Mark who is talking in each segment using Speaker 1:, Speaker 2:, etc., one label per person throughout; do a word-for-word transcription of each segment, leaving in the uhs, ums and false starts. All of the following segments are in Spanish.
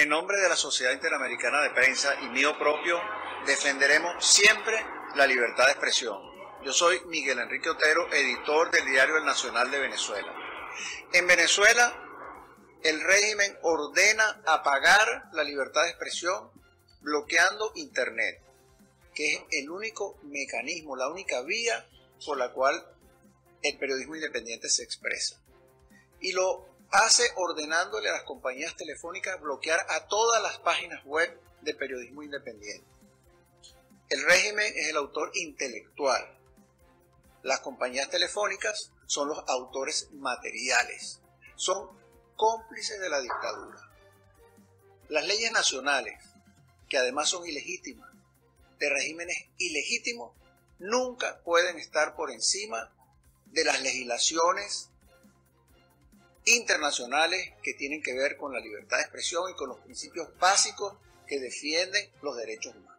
Speaker 1: En nombre de la Sociedad Interamericana de Prensa y mío propio, defenderemos siempre la libertad de expresión. Yo soy Miguel Enrique Otero, editor del diario El Nacional de Venezuela. En Venezuela, el régimen ordena apagar la libertad de expresión bloqueando Internet, que es el único mecanismo, la única vía por la cual el periodismo independiente se expresa. Y lo hace ordenándole a las compañías telefónicas bloquear a todas las páginas web de periodismo independiente. El régimen es el autor intelectual. Las compañías telefónicas son los autores materiales. Son cómplices de la dictadura. Las leyes nacionales, que además son ilegítimas, de regímenes ilegítimos, nunca pueden estar por encima de las legislaciones internacionales que tienen que ver con la libertad de expresión y con los principios básicos que defienden los derechos humanos.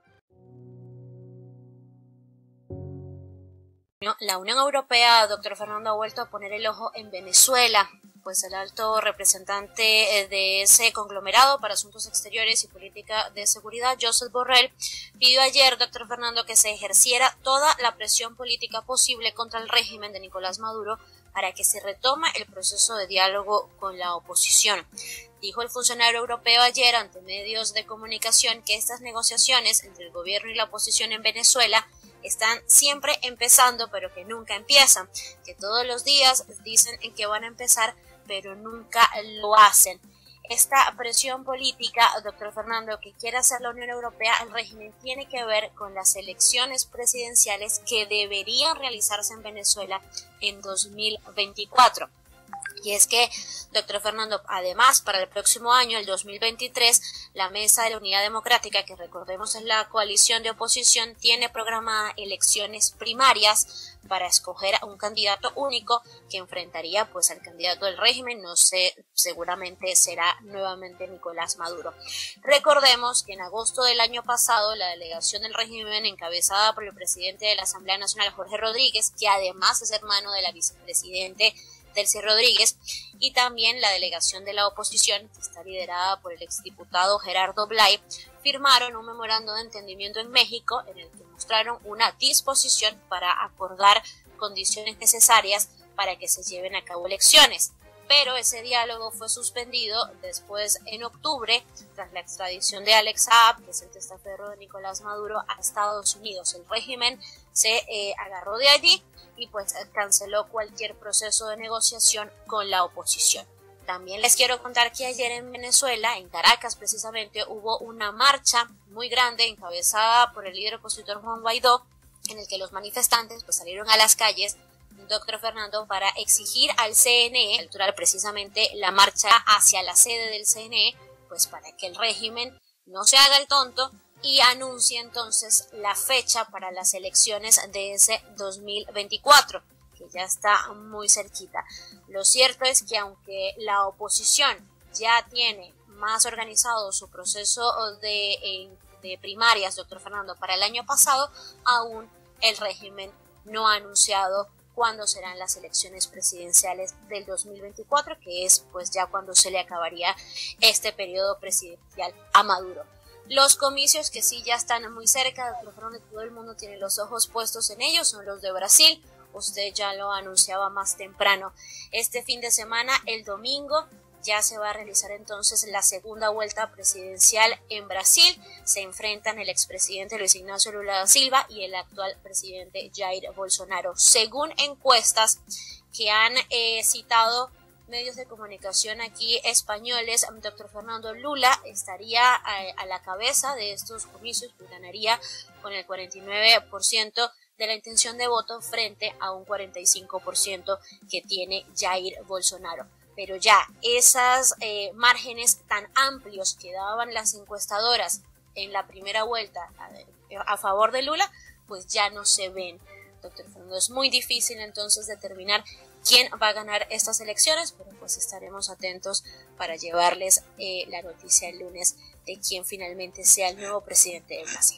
Speaker 2: La Unión Europea, doctor Fernando, ha vuelto a poner el ojo en Venezuela, pues el alto representante de ese conglomerado para asuntos exteriores y política de seguridad, Josep Borrell, pidió ayer, doctor Fernando, que se ejerciera toda la presión política posible contra el régimen de Nicolás Maduro para que se retome el proceso de diálogo con la oposición. Dijo el funcionario europeo ayer ante medios de comunicación que estas negociaciones entre el gobierno y la oposición en Venezuela están siempre empezando, pero que nunca empiezan, que todos los días dicen en que van a empezar, pero nunca lo hacen. Esta presión política, doctor Fernando, que quiere hacer la Unión Europea al régimen, tiene que ver con las elecciones presidenciales que deberían realizarse en Venezuela en dos mil veinticuatro. Y es que, doctor Fernando, además, para el próximo año, el dos mil veintitrés, la Mesa de la Unidad Democrática, que recordemos es la coalición de oposición, tiene programadas elecciones primarias para escoger a un candidato único que enfrentaría pues al candidato del régimen, no sé, seguramente será nuevamente Nicolás Maduro. Recordemos que en agosto del año pasado, la delegación del régimen encabezada por el presidente de la Asamblea Nacional, Jorge Rodríguez, que además es hermano de la vicepresidente Delcy Rodríguez, y también la delegación de la oposición, que está liderada por el exdiputado Gerardo Blay, firmaron un memorando de entendimiento en México en el que mostraron una disposición para acordar condiciones necesarias para que se lleven a cabo elecciones. Pero ese diálogo fue suspendido después en octubre tras la extradición de Alex Saab, que es el testaferro de Nicolás Maduro, a Estados Unidos. El régimen se eh, agarró de allí y pues canceló cualquier proceso de negociación con la oposición. También les quiero contar que ayer en Venezuela, en Caracas precisamente, hubo una marcha muy grande encabezada por el líder opositor Juan Guaidó, en el que los manifestantes pues salieron a las calles, doctor Fernando, para exigir al C N E, alturar precisamente la marcha hacia la sede del C N E, pues para que el régimen no se haga el tonto y anuncie entonces la fecha para las elecciones de ese dos mil veinticuatro, que ya está muy cerquita. Lo cierto es que aunque la oposición ya tiene más organizado su proceso de, de primarias, doctor Fernando, para el año pasado, aún el régimen no ha anunciado cuándo serán las elecciones presidenciales del dos mil veinticuatro, que es pues ya cuando se le acabaría este periodo presidencial a Maduro. Los comicios que sí ya están muy cerca, doctor Fernando, todo el mundo tiene los ojos puestos en ellos, son los de Brasil. Usted ya lo anunciaba más temprano. Este fin de semana, el domingo, ya se va a realizar entonces la segunda vuelta presidencial en Brasil. Se enfrentan el expresidente Luis Ignacio Lula da Silva y el actual presidente Jair Bolsonaro. Según encuestas que han eh, citado medios de comunicación aquí españoles, doctor Fernando, Lula estaría a, a la cabeza de estos comicios, pues ganaría con el cuarenta y nueve por ciento de la intención de voto frente a un cuarenta y cinco por ciento que tiene Jair Bolsonaro. Pero ya esos eh, márgenes tan amplios que daban las encuestadoras en la primera vuelta a, a favor de Lula, pues ya no se ven, doctor Fernando. Es muy difícil entonces determinar quién va a ganar estas elecciones, pero pues estaremos atentos para llevarles eh, la noticia el lunes de quién finalmente sea el nuevo presidente de Brasil.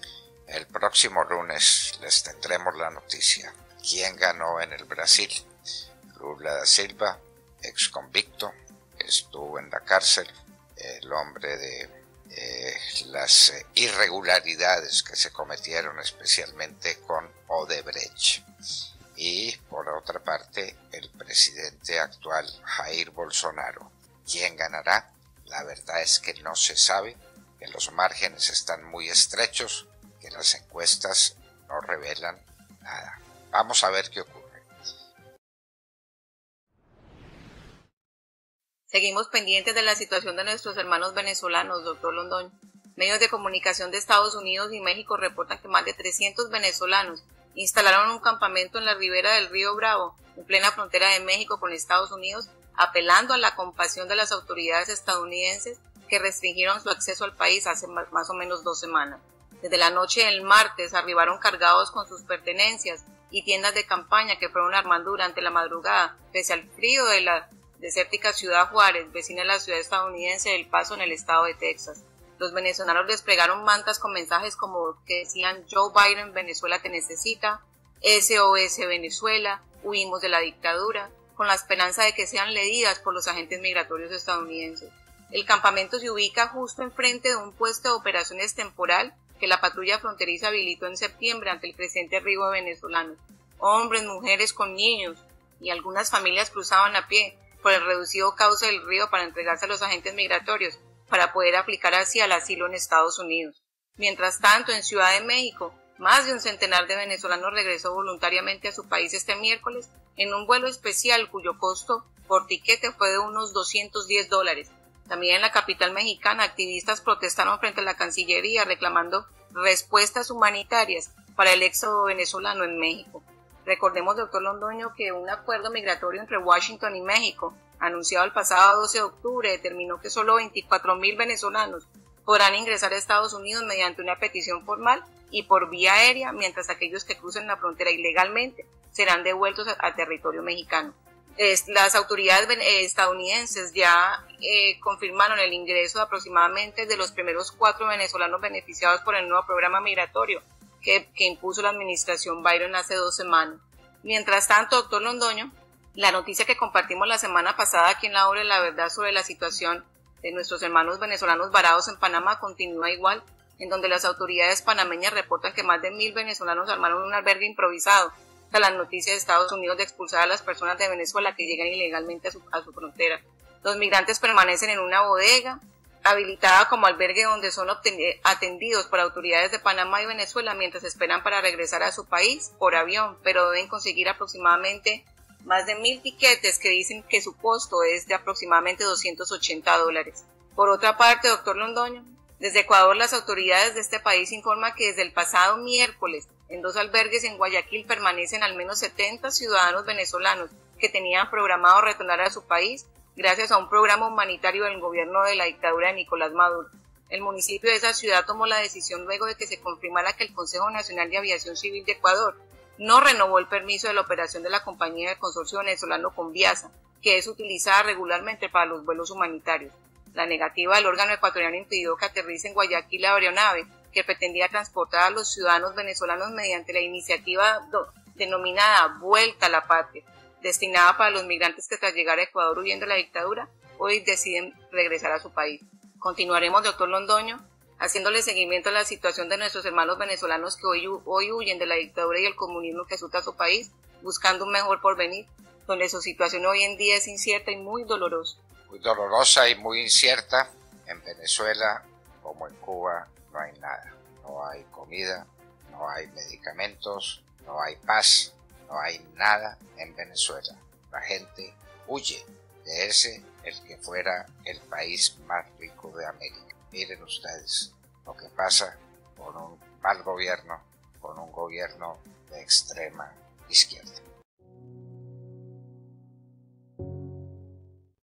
Speaker 3: El próximo lunes les tendremos la noticia. ¿Quién ganó en el Brasil? Lula da Silva, ex convicto, estuvo en la cárcel, el hombre de eh, las eh, irregularidades que se cometieron especialmente con Odebrecht. Y por otra parte, el presidente actual, Jair Bolsonaro. ¿Quién ganará? La verdad es que no se sabe, que los márgenes están muy estrechos, que las encuestas no revelan nada. Vamos a ver qué ocurre.
Speaker 4: Seguimos pendientes de la situación de nuestros hermanos venezolanos, doctor Londoño. Medios de comunicación de Estados Unidos y México reportan que más de trescientos venezolanos instalaron un campamento en la ribera del río Bravo, en plena frontera de México con Estados Unidos, apelando a la compasión de las autoridades estadounidenses que restringieron su acceso al país hace más o menos dos semanas. Desde la noche del martes arribaron cargados con sus pertenencias y tiendas de campaña que fueron armando durante la madrugada, pese al frío de la desértica ciudad Juárez, vecina de la ciudad estadounidense de El Paso en el estado de Texas. Los venezolanos desplegaron mantas con mensajes como que decían Joe Biden, Venezuela te necesita, S O S Venezuela, huimos de la dictadura, con la esperanza de que sean leídas por los agentes migratorios estadounidenses. El campamento se ubica justo enfrente de un puesto de operaciones temporal que la patrulla fronteriza habilitó en septiembre ante el creciente arribo de venezolanos. Hombres, mujeres con niños y algunas familias cruzaban a pie por el reducido cauce del río para entregarse a los agentes migratorios para poder aplicar así al asilo en Estados Unidos. Mientras tanto, en Ciudad de México, más de un centenar de venezolanos regresó voluntariamente a su país este miércoles en un vuelo especial cuyo costo por tiquete fue de unos doscientos diez dólares. También en la capital mexicana, activistas protestaron frente a la Cancillería reclamando respuestas humanitarias para el éxodo venezolano en México. Recordemos, doctor Londoño, que un acuerdo migratorio entre Washington y México, anunciado el pasado doce de octubre, determinó que solo veinticuatro mil venezolanos podrán ingresar a Estados Unidos mediante una petición formal y por vía aérea, mientras aquellos que crucen la frontera ilegalmente serán devueltos a, a territorio mexicano. Es, las autoridades eh, estadounidenses ya eh, confirmaron el ingreso de aproximadamente de los primeros cuatro venezolanos beneficiados por el nuevo programa migratorio que, que impuso la administración Biden hace dos semanas. Mientras tanto, doctor Londoño, la noticia que compartimos la semana pasada aquí en La Hora de la Verdad sobre la situación de nuestros hermanos venezolanos varados en Panamá continúa igual, en donde las autoridades panameñas reportan que más de mil venezolanos armaron un albergue improvisado tras las noticias de Estados Unidos de expulsar a las personas de Venezuela que llegan ilegalmente a su, a su frontera. Los migrantes permanecen en una bodega habilitada como albergue donde son atendidos por autoridades de Panamá y Venezuela mientras esperan para regresar a su país por avión, pero deben conseguir aproximadamente más de mil tiquetes que dicen que su costo es de aproximadamente doscientos ochenta dólares. Por otra parte, doctor Londoño, desde Ecuador las autoridades de este país informan que desde el pasado miércoles en dos albergues en Guayaquil permanecen al menos setenta ciudadanos venezolanos que tenían programado retornar a su país gracias a un programa humanitario del gobierno de la dictadura de Nicolás Maduro. El municipio de esa ciudad tomó la decisión luego de que se confirmara que el Consejo Nacional de Aviación Civil de Ecuador no renovó el permiso de la operación de la compañía del consorcio venezolano Conviasa, que es utilizada regularmente para los vuelos humanitarios. La negativa del órgano ecuatoriano impidió que aterrice en Guayaquil la aeronave que pretendía transportar a los ciudadanos venezolanos mediante la iniciativa do, denominada Vuelta a la Patria, destinada para los migrantes que tras llegar a Ecuador huyendo de la dictadura, hoy deciden regresar a su país. Continuaremos, doctor Londoño, haciéndole seguimiento a la situación de nuestros hermanos venezolanos que hoy, hoy huyen de la dictadura y el comunismo que azota su país, buscando un mejor porvenir, donde su situación hoy en día es incierta y muy dolorosa.
Speaker 3: Muy dolorosa y muy incierta. En Venezuela, como en Cuba, no hay nada. No hay comida, no hay medicamentos, no hay paz, no hay nada en Venezuela. La gente huye de ese, el que fuera el país más rico de América. Miren ustedes lo que pasa con un mal gobierno, con un gobierno de extrema izquierda.